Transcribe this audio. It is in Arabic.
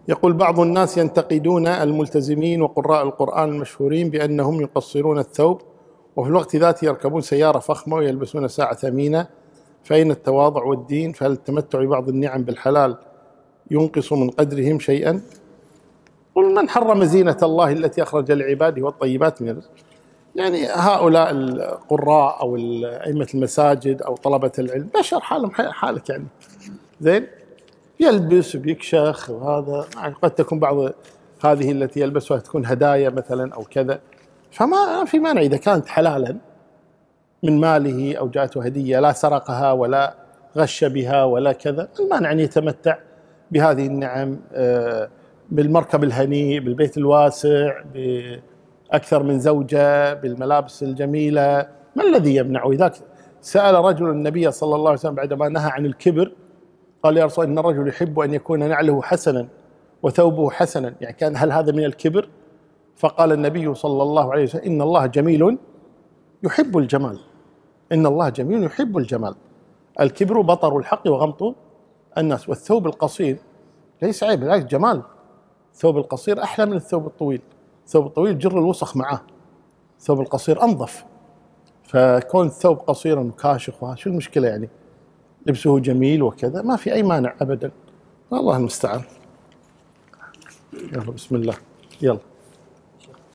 يقول بعض الناس ينتقدون الملتزمين وقراء القرآن المشهورين بأنهم يقصرون الثوب وفي الوقت ذاته يركبون سيارة فخمة ويلبسون ساعة ثمينة، فأين التواضع والدين؟ فهل التمتع ببعض النعم بالحلال ينقص من قدرهم شيئا؟ قل من حرم زينة الله التي أخرج لعباده والطيبات من الرزق. يعني هؤلاء القراء أو أئمة المساجد أو طلبة العلم بشر حالهم حالك، يعني زين يلبس وبيكشخ، وهذا قد تكون بعض هذه التي يلبسها تكون هدايا مثلا أو كذا، فما في مانع إذا كانت حلالا من ماله أو جاءته هدية لا سرقها ولا غش بها ولا كذا، المانع أن يتمتع بهذه النعم بالمركب الهنيء، بالبيت الواسع، بأكثر من زوجة، بالملابس الجميلة. ما الذي يمنعه؟ إذا سأل رجل النبي صلى الله عليه وسلم بعدما نهى عن الكبر قال يا رسول الله إن الرجل يحب أن يكون نعله حسنا وثوبه حسنا، يعني كان هل هذا من الكبر؟ فقال النبي صلى الله عليه وسلم إن الله جميل يحب الجمال، إن الله جميل يحب الجمال، الكبر بطر الحق وغمط الناس، والثوب القصير ليس عيب، بالعكس جمال، الثوب القصير أحلى من الثوب الطويل، الثوب الطويل جر الوسخ معه، الثوب القصير أنظف، فكون الثوب قصيرا وكاشخ شو المشكلة يعني؟ لبسه جميل وكذا ما في أي مانع أبدا، الله المستعان. يلا بسم الله، يلا.